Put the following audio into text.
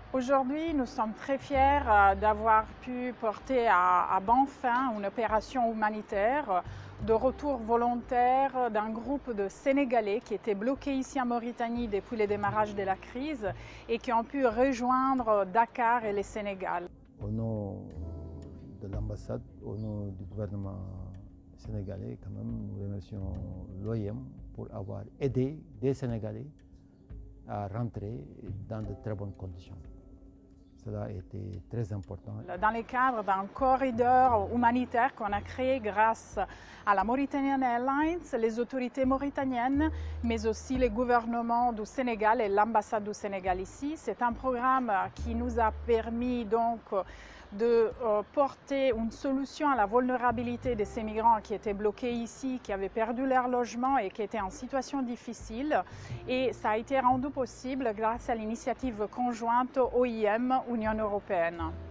Aujourd'hui, nous sommes très fiers d'avoir pu porter à bon fin une opération humanitaire de retour volontaire d'un groupe de Sénégalais qui étaient bloqués ici en Mauritanie depuis le démarrage de la crise et qui ont pu rejoindre Dakar et le Sénégal. Au nom de l'ambassade, au nom du gouvernement sénégalais, quand même, nous remercions l'OIM pour avoir aidé des Sénégalais à rentrer dans de très bonnes conditions. Cela a été très important. Dans le cadre d'un corridor humanitaire qu'on a créé grâce à la Mauritanian Airlines, les autorités mauritaniennes, mais aussi le gouvernement du Sénégal et l'ambassade du Sénégal ici. C'est un programme qui nous a permis donc de porter une solution à la vulnérabilité de ces migrants qui étaient bloqués ici, qui avaient perdu leur logement et qui étaient en situation difficile. Et ça a été rendu possible grâce à l'initiative conjointe OIM-Union européenne.